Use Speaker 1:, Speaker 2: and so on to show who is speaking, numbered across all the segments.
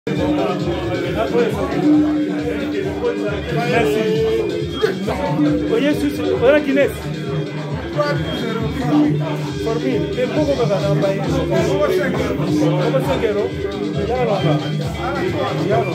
Speaker 1: Merci. Oye, hola, ¿quién es? Por mí, ¿qué poco me van a país? ¿Cómo se quiero? Ya lo hago. Ya lo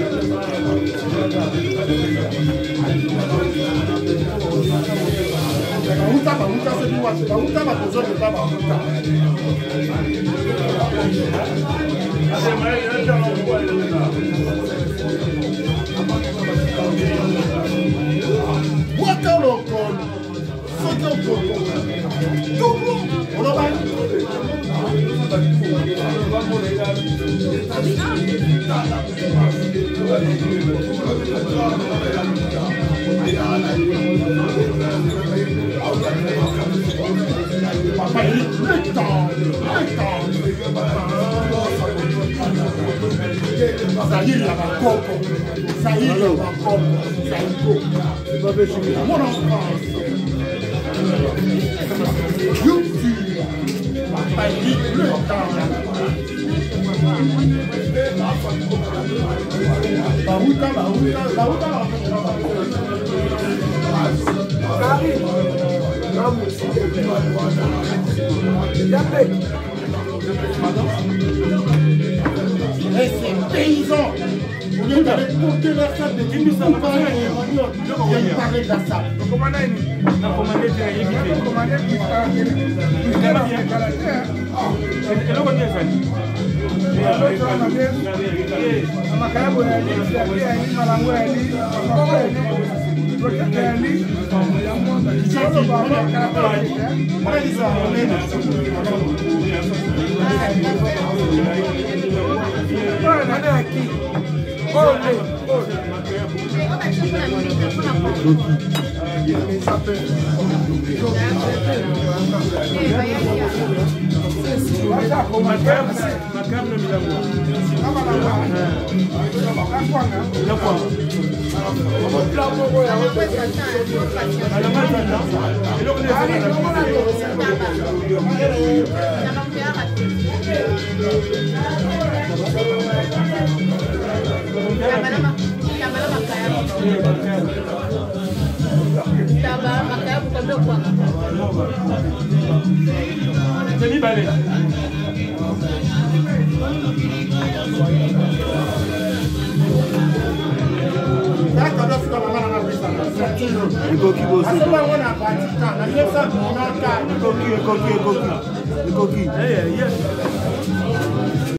Speaker 2: Esse paysan, on est avec monter la salle de Kimisa, on va parler de la salle.
Speaker 1: coquille.